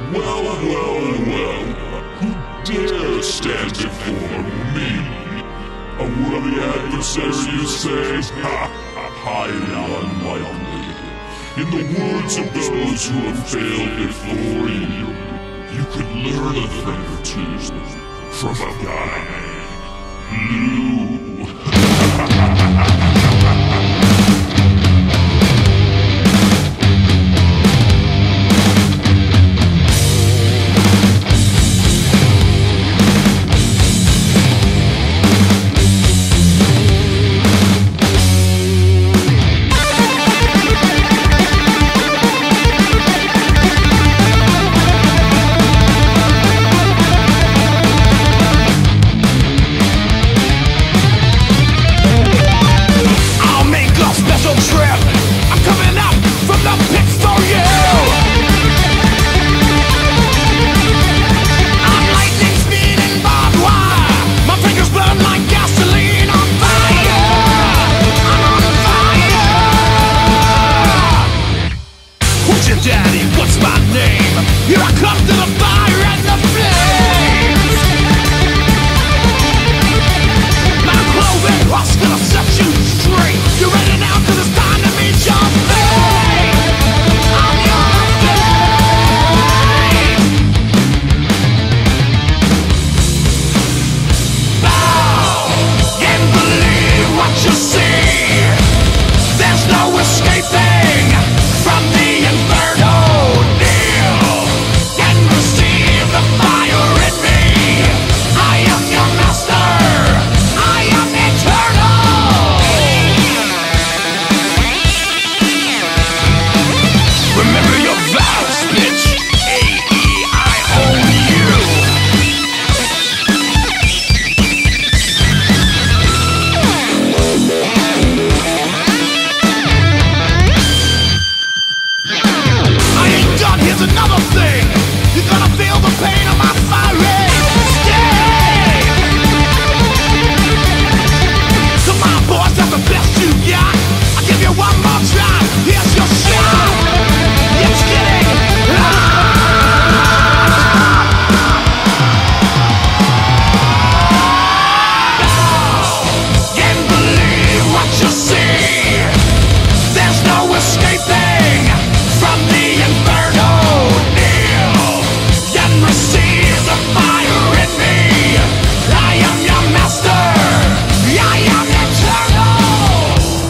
Well, well, well, who dare stand before me? A worthy adversary, you say? Ha! Highly unlikely. In the words of those who have failed before you, you could learn a thing or two from a guy named Lou. Daddy, what's my name? Here I come to the fire and the flames. My clothing was gonna set you straight. You're ready now 'cause it's time to meet your fate. I'm your fate. Bow and believe what you see. There's no escaping from the inferno. Kneel and receive the fire in me. I am your master. I am eternal. Remember your vows, bitch. A.E.I. own you. Here's another thing. You're gonna feel the pain of my fire. Stay. Come on, boys, that's the best you got. I'll give you one more try. Here's your shot. Just kidding. And believe what you see. There's no escaping from the inferno. Kneel and receive the fire in me. I am your master. I am eternal.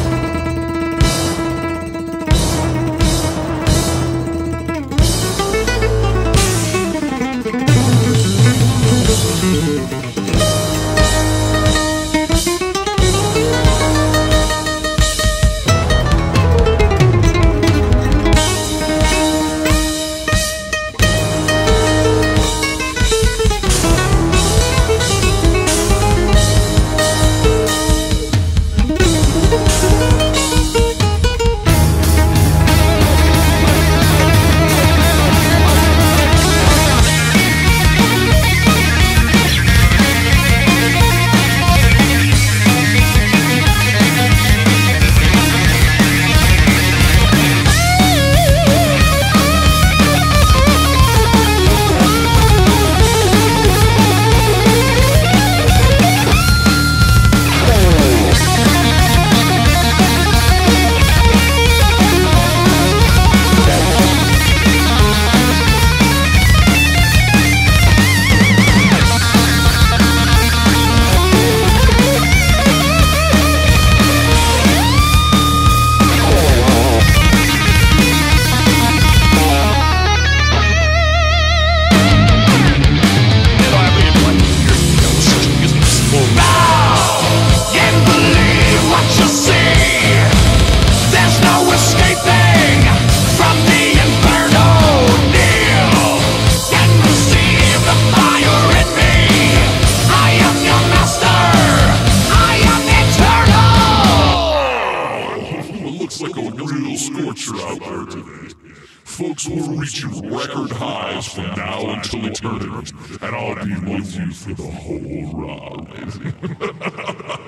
Folks will reach record highs from now until eternity, and I'll be with you for the whole ride.